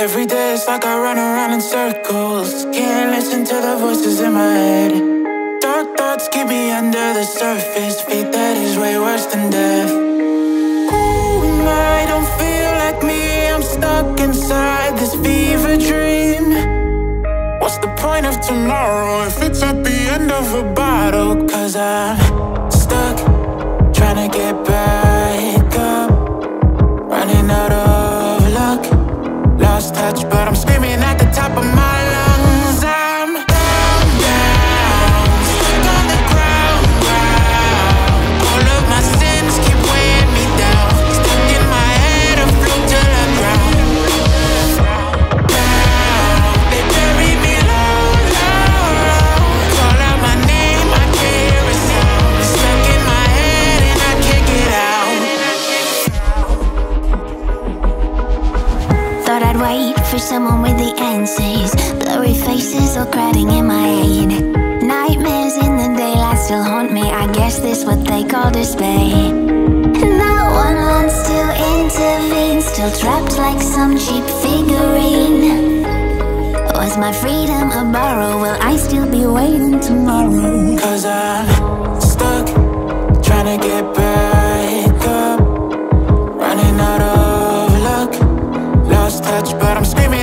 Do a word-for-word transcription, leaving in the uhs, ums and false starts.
Every day it's like I run around in circles. Can't listen to the voices in my head. Dark thoughts keep me under the surface. Fate that is way worse than death. Ooh, I don't feel like me. I'm stuck inside this fever dream. What's the point of tomorrow if it's at the end of a bottle? Cause I'm stuck, trying to get back up, running out of luck. Lost touch, but I'm screaming at the top of my lungs. I'm down, down, stuck on the ground, ground. All of my sins keep weighing me down. Stuck in my head, I float till I drown. Down, they bury me low, low, low. Call out my name, I can't hear a sound. Stuck in my head and I can't get out. Thought I'd wait for someone with the answers. Blurry faces all crowding in my head. Nightmares in the daylight still haunt me. I guess this what they call despair. No one wants to intervene. Still trapped like some cheap figurine. Was my freedom a borrow? Will I still be waiting tomorrow? Cause I'm stuck, trying to get back up, running out of luck. Lost touch, but I'm screaming